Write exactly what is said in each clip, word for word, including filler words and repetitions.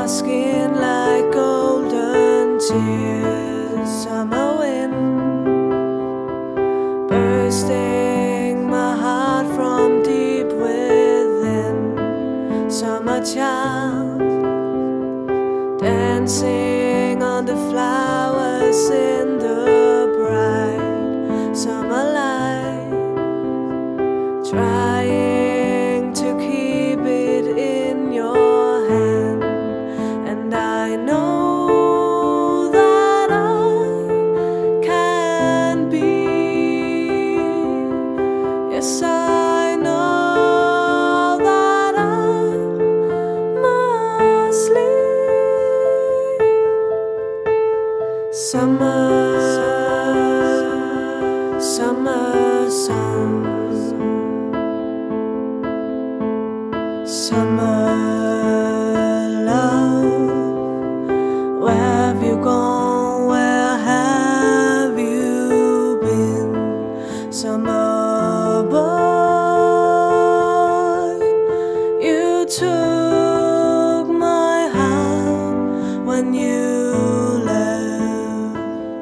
skin like golden tears. Summer wind bursting my heart from deep within. Summer child dancing on the flowers in the bright summer light, trying to keep it in your hand. And I know that I can be, yes I know that I must leave. Summer, summer sun, summer love. Where have you gone? Where have you been? Summer boy, you took my heart when you left.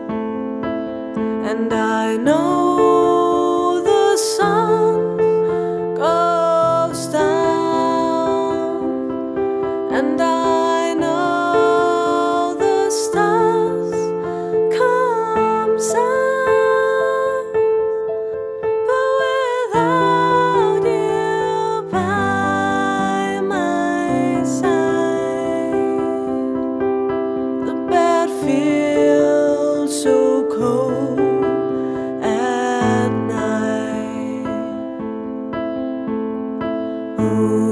And I know the sun goes down, and I know the stars comes out, but without you by my side, the bed feels so cold at night. Ooh.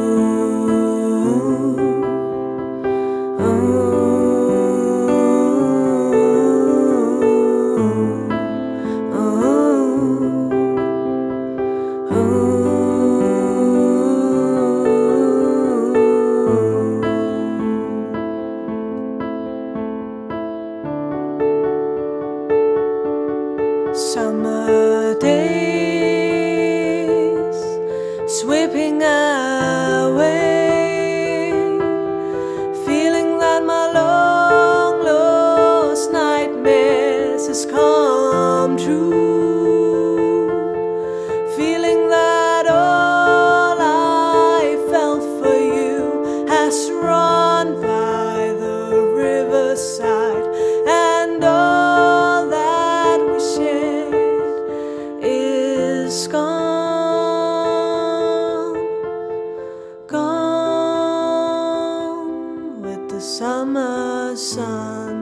Summer days sweeping away, feeling that my long lost nightmares has come true, feeling that all I felt for you has run by the riverside, and all that we shared is gone, gone with the summer sun.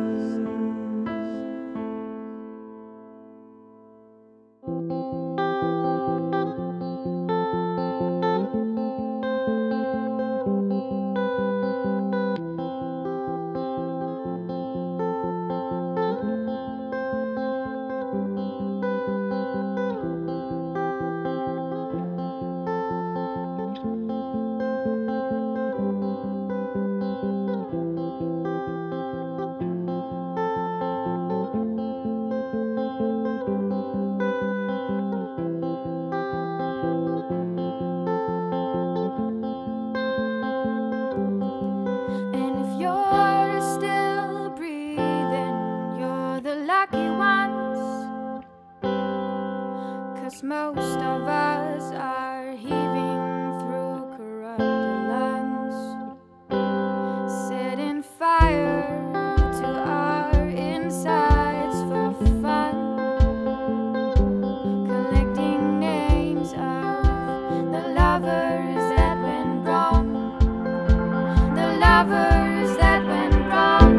Most of us are heaving through corrupted lungs, setting fire to our insides for fun, collecting names of the lovers that went wrong, the lovers that went wrong.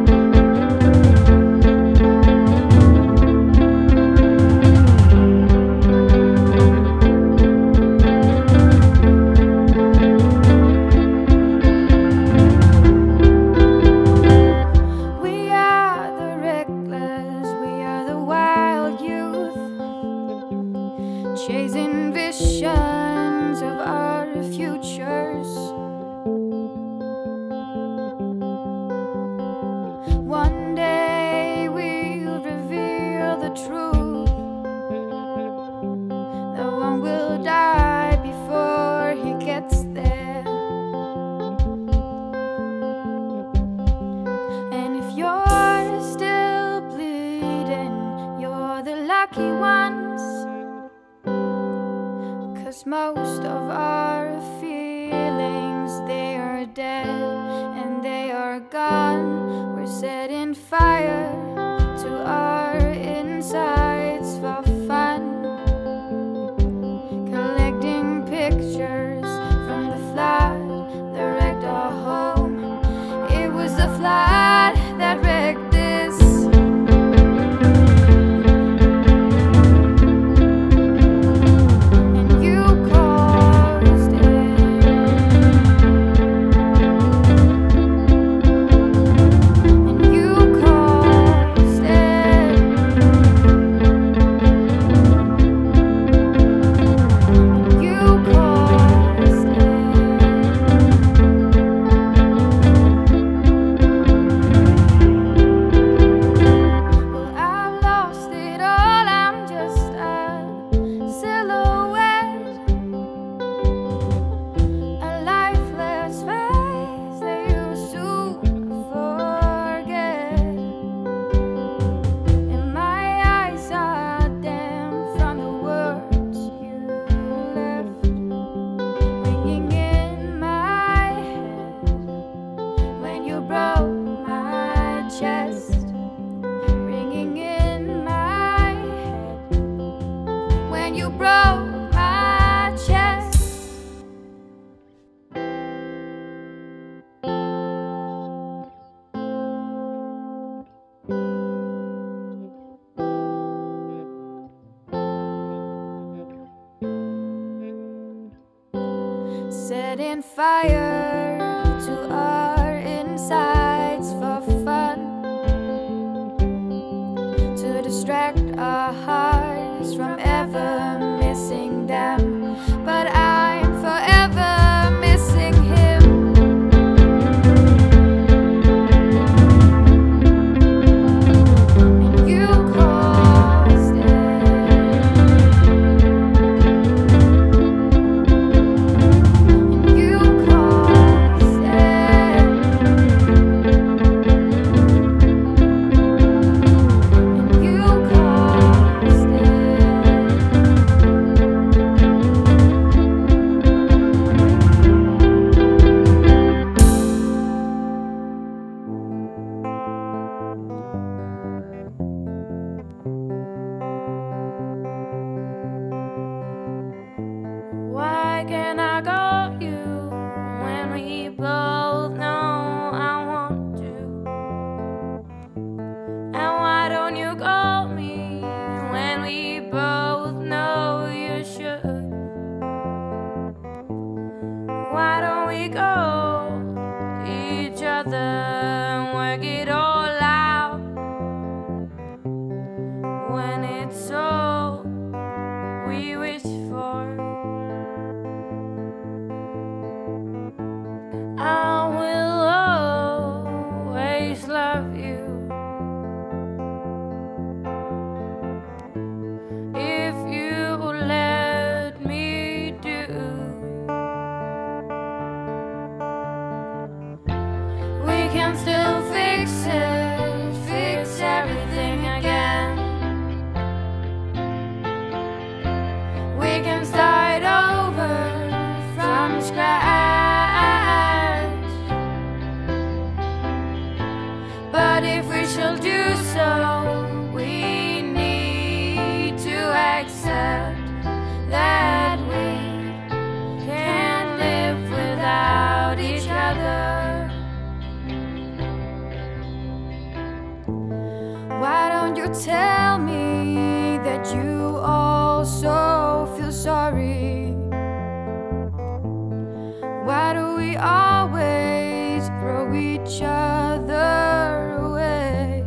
Chasing visions of our futures. One day we'll reveal the truth. No one will die before he gets there. lucky ones, 'cause most of our feelings, they are dead and they are gone. We're setting fire to our insides for fun, collecting pictures from the flood that wrecked our home. It was the flood that wrecked this. And you caused it. And you caused it. And you caused it. Well, I've lost it all, I'm just a silhouette, a lifeless face that you soon forget. And my eyes are dim from the words you left, ringing in my head when you broke my chest, ringing in my head when you broke my chest. Setting fire to our insides for fun, to distract our hearts from ever missing them. But I'm forever missing him. And you caused it. And you caused it. And you caused it. Why can't I call you when we both know I want to? And why don't you call me when we both know you should? Why don't we call each other and work it all out when it's all we wish for? I will always love you if you let me do. We can still fix it, fix everything again. We can start over from scratch. But if we shall do so, we need to accept that we can't live without each other. Why don't you tell me that you also feel sorry? Why do we always throw each other away?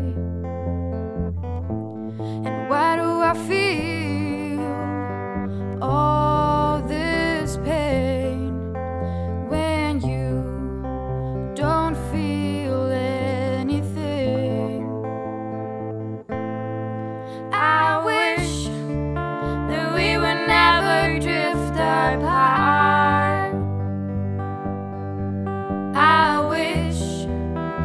And why do I feel all this pain when you don't feel anything? I wish that we would never drift apart. I wish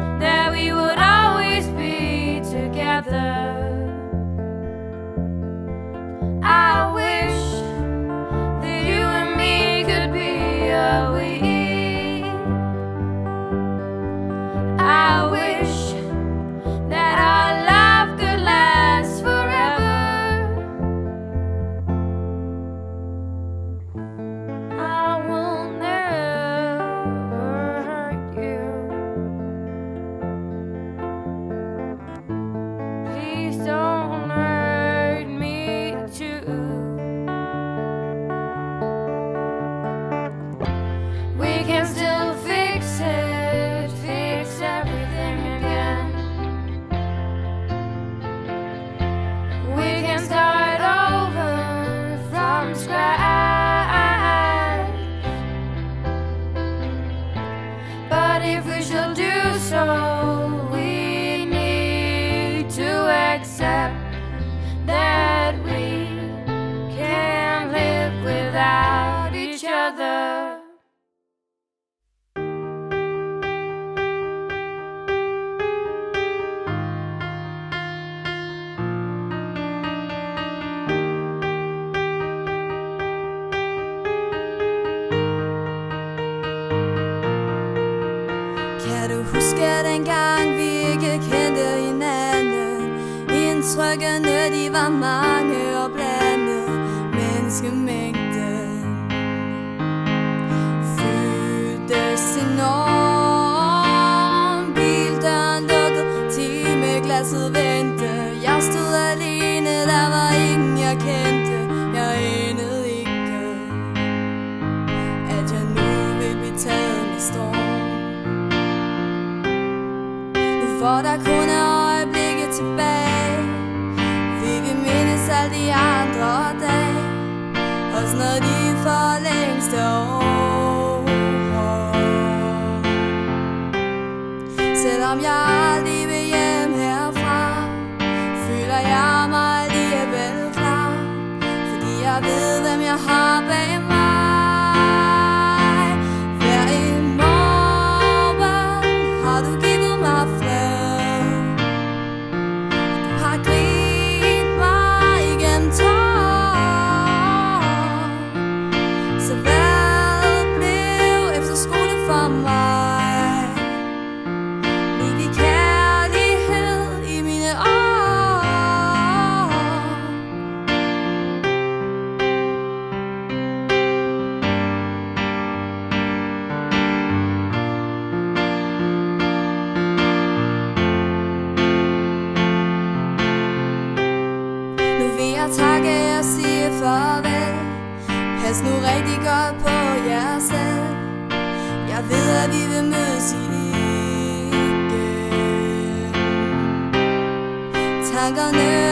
if we shall do so, we need to accept that we can't live without each other. Kan du huske dengang vi ikke kendte hinanden? Indtrykkene de var mange og blandet. Menneskemængden føltes enorm. Bildøren lukket, timeglasset vendte. Jeg stod alene, der var ingen jeg kendte. Jeg anede ikke, at jeg nu vil blive taget med storm. For der kun er øjeblikke tilbage, vil vi mindes alle de andre dage, også når de for længst er over. Selvom jeg aldrig vil hjem herfra, føler jeg mig alligevel klar, fordi jeg ved hvem jeg har bag mig. Hver en morgen har du givet mig fred. Jeg takke og sige farvel. Pas nu rigtig godt på jer selv. Jeg ved at vi vil mødes igen. Tankerne